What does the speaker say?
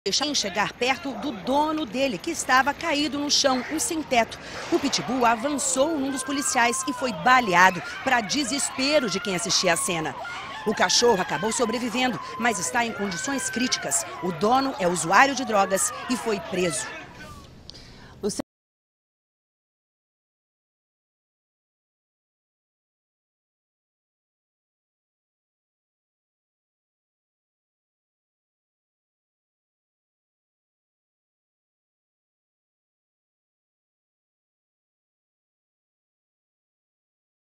Deixaram chegar perto do dono dele, que estava caído no chão, um sem-teto. O pitbull avançou num dos policiais e foi baleado, para desespero de quem assistia a cena. O cachorro acabou sobrevivendo, mas está em condições críticas. O dono é usuário de drogas e foi preso.